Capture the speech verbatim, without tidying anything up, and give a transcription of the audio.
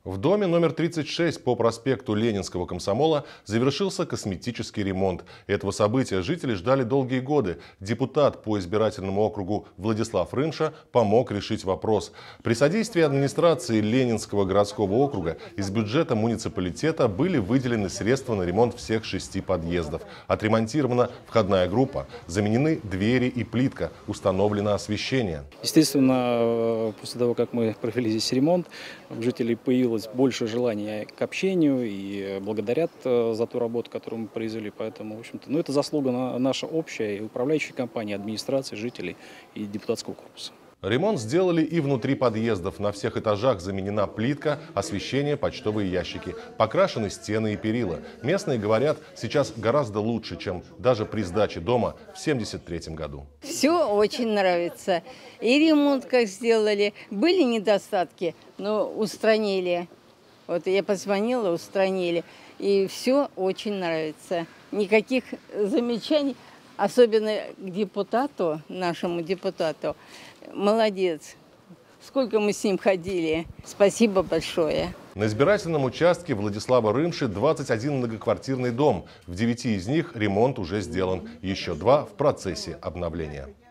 В доме номер тридцать шесть по проспекту Ленинского комсомола завершился косметический ремонт. Этого события жители ждали долгие годы. Депутат по избирательному округу Владислав Рымша помог решить вопрос. При содействии администрации Ленинского городского округа из бюджета муниципалитета были выделены средства на ремонт всех шести подъездов. Отремонтирована входная группа, заменены двери и плитка, установлено освещение. Естественно, после того, как мы провели здесь ремонт, у жителей появилось больше желания к общению и благодарят за ту работу, которую мы произвели. Поэтому, в общем-то, ну, это заслуга наша общая, и управляющей компании, администрации, жителей и депутатского корпуса. Ремонт сделали и внутри подъездов. На всех этажах заменена плитка, освещение, почтовые ящики. Покрашены стены и перила. Местные говорят, сейчас гораздо лучше, чем даже при сдаче дома в семьдесят третьем году. Все очень нравится. И ремонт как сделали. Были недостатки, но устранили. Вот я позвонила, устранили. И все очень нравится. Никаких замечаний. Особенно к депутату, нашему депутату. Молодец. Сколько мы с ним ходили. Спасибо большое. На избирательном участке Владислава Рымши двадцать один многоквартирный дом. В девяти из них ремонт уже сделан. Еще два в процессе обновления.